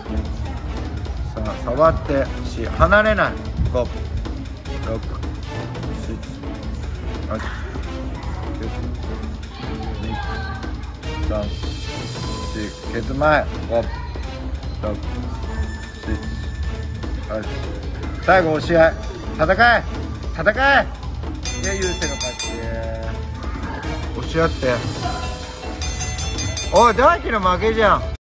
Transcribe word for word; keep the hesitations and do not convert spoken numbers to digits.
さあ触ってよん離れない。ごろくしちはちきゅうにさんよんケツ前ごろくしちはち最後押し合い戦え戦えで優勢の勝ち。押し合っておい大輝の負けじゃん。